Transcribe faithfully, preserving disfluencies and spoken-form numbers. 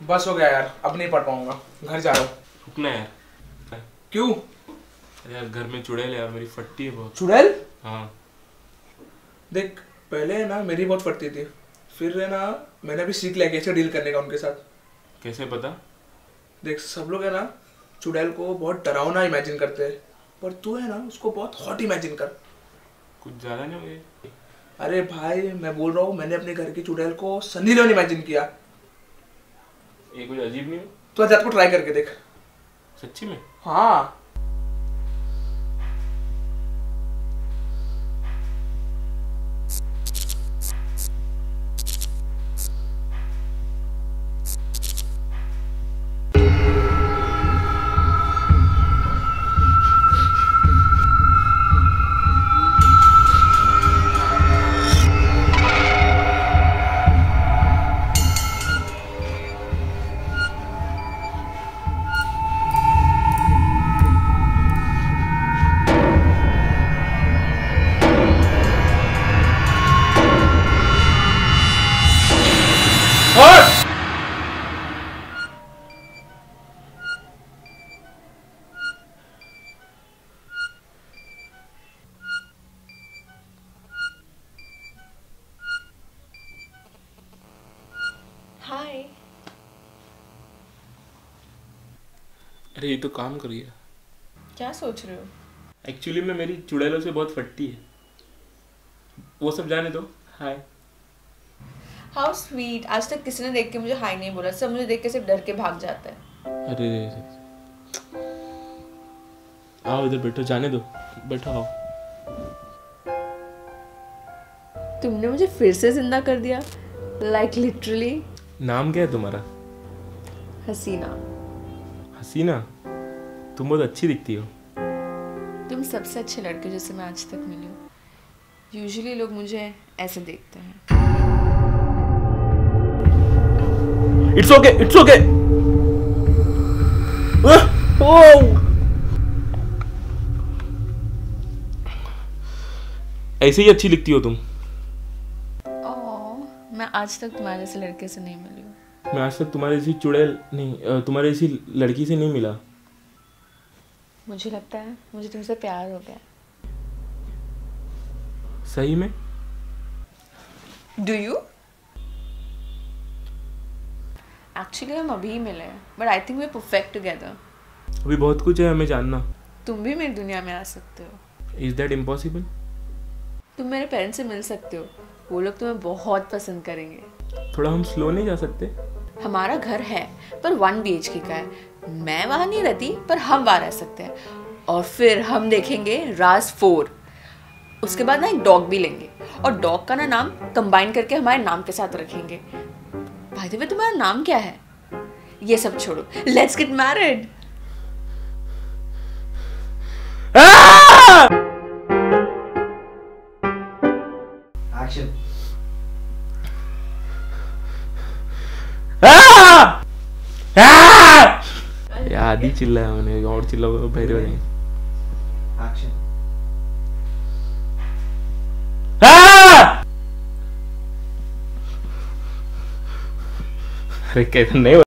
बस हो गया यार, अब नहीं पढ़ पाऊंगा, घर जा रहा हूँ। रुकना यार। क्यों? अरे यार घर में चुड़ैल है यार, मेरी फटती है बहुत। चुड़ैल? हाँ। देख पहले है ना मेरी बहुत फटती थी, फिर है ना मैंने अभी सीख लिया कैसे डील करने का उनके साथ। कैसे पता? देख सब लोग है ना चुड़ैल को बहुत डरावना इमेजिन करते हैं, पर तू है ना उसको बहुत हॉट इमेजिन कर। कुछ ज्यादा नहीं हो गया? अरे भाई मैं बोल रहा हूँ, मैंने अपने घर की चुड़ैल को सनी लियोन इमेजिन किया। ये कुछ अजीब नहीं है? तू आज रात को ट्राई करके देख। सच्ची में? हाँ। हाय। अरे ये तो काम कर गया। क्या सोच रहे हो? एक्चुअली में मेरी चुड़ैलों से बहुत फटती है, वो सब जाने दो। हाय। How sweet. आज तक किसी ने देख के मुझे हाय नहीं बोला, सब मुझे देख के सिर्फ डर के भाग जाता है। अरे आओ इधर बैठो, जाने दो, बैठो आओ। तुमने मुझे फिर से जिंदा कर दिया, लाइक लिटरली। नाम क्या है तुम्हारा? हसीना। हसीना? तुम बहुत अच्छी दिखती हो। तुम सबसे अच्छे लड़के जिससे मैं आज तक मिली हूँ। यूजुअली लोग मुझे ऐसे देखते हैं। It's okay, it's okay. ऐसे ही अच्छी दिखती हो तुम। ओह, मैं आज तक तुम्हारे जैसे लड़के से नहीं मिली हूँ। मैं आज तक तुम्हारे जैसी चुड़ैल नहीं, तुम्हारे जैसी लड़की से नहीं मिला। मुझे लगता है मुझे तुमसे प्यार हो गया। सही में? Do you? एक्चुअली हम अभी मिले हैं, but I think we are perfect together. अभी बहुत कुछ है हमें जानना। तुम भी मेरी दुनिया में आ सकते हो। Is that impossible? तुम मेरे पेरेंट्स से मिल सकते हो, वो लोग तुम्हें बहुत पसंद करेंगे। थोड़ा हम स्लो नहीं जा सकते? हमारा घर है पर वन बी एच के का है। मैं वहाँ नहीं रहती पर हम वहाँ रह सकते हैं। और फिर हम देखेंगे राज फोर। उसके बाद ना एक डॉग भी लेंगे, और डॉग का ना नाम कंबाइन करके हमारे नाम के साथ रखेंगे। भाई द वे तुम्हारा नाम क्या है? ये सब छोड़ो, लेट्स गेट मैरिड। एक्शन। आधी चिल्लाया मैंने, और चिल्लाओ बहरे हो जाएंगे। एक्शन। अरे कैसे नहीं